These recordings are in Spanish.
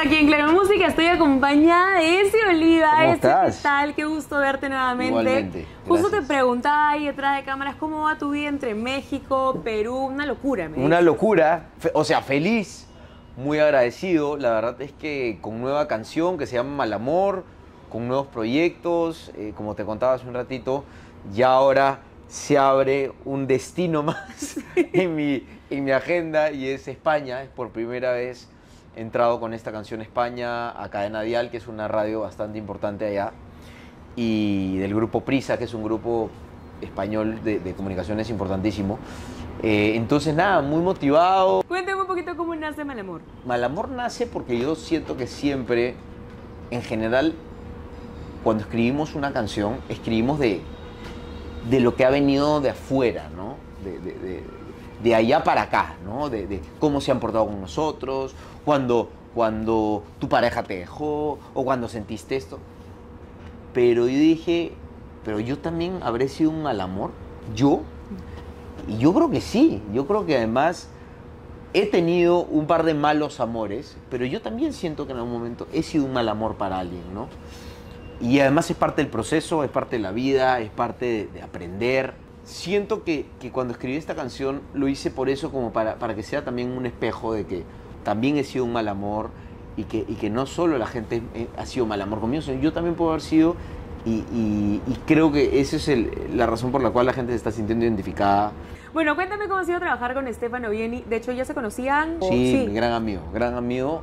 aquí en Claro Música, estoy acompañada de Ezi Oliva. ¿Cómo Ezi, estás? ¿qué tal? Qué gusto verte nuevamente. Igualmente, Justo te gracias. preguntaba ahí detrás de cámaras cómo va tu vida entre México, Perú, una locura, me Una dices. locura, o sea, feliz, muy agradecido. La verdad es que con nueva canción que se llama Mal Amor, con nuevos proyectos, como te contaba hace un ratito, ya ahora se abre un destino más en mi agenda y es España. Es por primera vez he entrado con esta canción a España, a Cadena Dial, que es una radio bastante importante allá, y del grupo Prisa, que es un grupo español de comunicaciones importantísimo. Entonces nada, muy motivado. Cuéntame un poquito cómo nace Mal Amor. Mal Amor nace porque yo siento que siempre, en general, cuando escribimos una canción, escribimos de lo que ha venido de afuera, ¿no? De allá para acá, ¿no? De cómo se han portado con nosotros, cuando tu pareja te dejó o cuando sentiste esto. Pero yo dije, pero yo también habré sido un mal amor, yo. Y yo creo que sí, yo creo que además he tenido un par de malos amores, pero yo también siento que en algún momento he sido un mal amor para alguien, ¿no? Y además es parte del proceso, es parte de la vida, es parte de aprender. Siento que cuando escribí esta canción lo hice por eso, como para que sea también un espejo de que también he sido un mal amor y que no solo la gente ha sido mal amor conmigo, sino yo también puedo haber sido, y creo que esa es la razón por la cual la gente se está sintiendo identificada. Bueno, cuéntame cómo ha sido trabajar con Stefano Vieni. De hecho, ¿ya se conocían? ¿O Sí, mi gran amigo.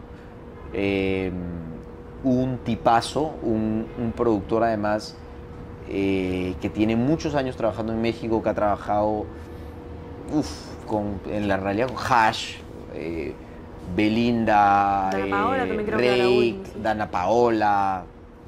Un tipazo, un productor además que tiene muchos años trabajando en México, que ha trabajado en la realidad con Hash, Belinda, Dana Paola también creo que era la Reik, última. Dana Paola,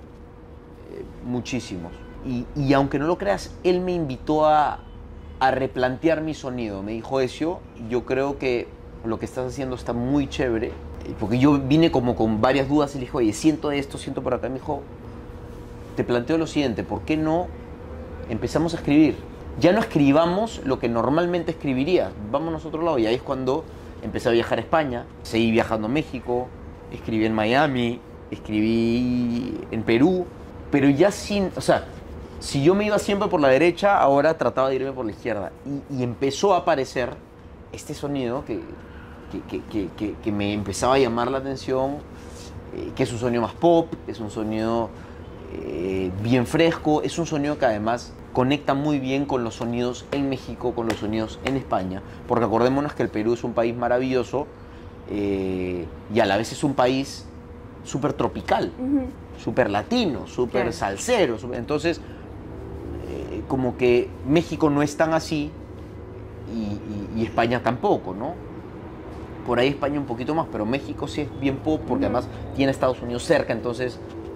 muchísimos. Y aunque no lo creas, él me invitó a replantear mi sonido. Me dijo, Ezio, yo creo que lo que estás haciendo está muy chévere. Porque yo vine como con varias dudas y le dije, oye, siento esto, siento por acá. Me dijo, te planteo lo siguiente, ¿por qué no empezamos a escribir? Ya no escribamos lo que normalmente escribiría, vámonos a otro lado. Y ahí es cuando empecé a viajar a España, seguí viajando a México, escribí en Miami, escribí en Perú, pero ya sin, o sea, si yo me iba siempre por la derecha, ahora trataba de irme por la izquierda. Y empezó a aparecer este sonido que me empezaba a llamar la atención, que es un sonido más pop, es un sonido bien fresco, es un sonido que además conecta muy bien con los sonidos en México, con los sonidos en España, porque acordémonos que el Perú es un país maravilloso y a la vez es un país súper tropical, súper latino, súper Claro. salsero, entonces como que México no es tan así y España tampoco, ¿no? Por ahí España un poquito más, pero México sí es bien pop porque además tiene Estados Unidos cerca, entonces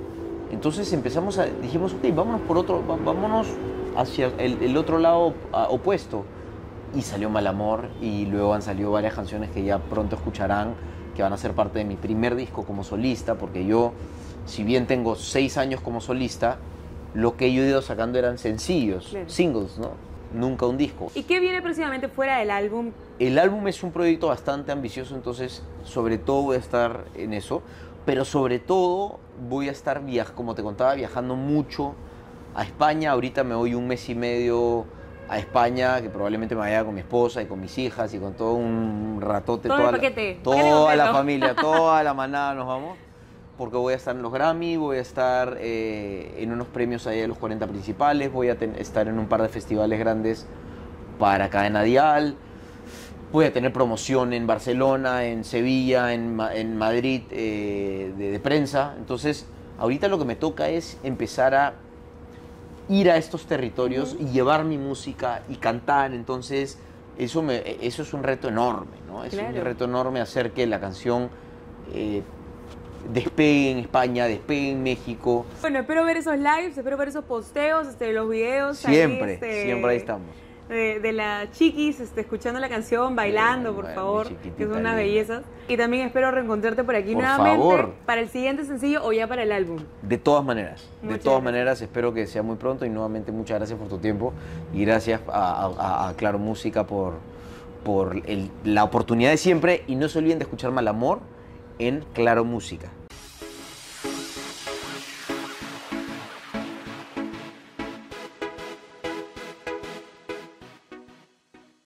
dijimos, ok, vámonos hacia el otro lado opuesto. Y salió Mal Amor y luego han salido varias canciones que ya pronto escucharán, que van a ser parte de mi primer disco como solista, porque yo, si bien tengo 6 años como solista, lo que yo he ido sacando eran sencillos, Claro. singles, ¿no? Nunca un disco. ¿Y qué viene próximamente fuera del álbum? El álbum es un proyecto bastante ambicioso, entonces sobre todo voy a estar en eso, pero sobre todo voy a estar, como te contaba, viajando mucho a España. Ahorita me voy un mes y medio a España, que probablemente me vaya con mi esposa y con mis hijas y con todo un ratote. Todo el paquete. Toda Paquete la completo. familia, toda la manada nos vamos, porque voy a estar en los Grammy, voy a estar en unos premios ahí de los 40 principales, voy a estar en un par de festivales grandes para Cadena Dial. Voy a tener promoción en Barcelona, en Sevilla, en Madrid de prensa. Entonces, ahorita lo que me toca es empezar a ir a estos territorios y llevar mi música y cantar. Entonces, eso es un reto enorme, ¿no? Es Claro. un reto enorme hacer que la canción despegue en España, despegue en México. Bueno, espero ver esos lives, espero ver esos posteos, los videos. Siempre ahí estamos. De la chiquis, escuchando la canción, bailando, por Bueno, favor, mi chiquitita que son unas linda. bellezas. Y también espero reencontrarte por aquí Por nuevamente favor. para el siguiente sencillo o ya para el álbum. De todas maneras, Muchas de todas gracias. maneras, espero que sea muy pronto y nuevamente muchas gracias por tu tiempo y gracias a Claro Música por la oportunidad de siempre, y no se olviden de escuchar Mal Amor en Claro Música.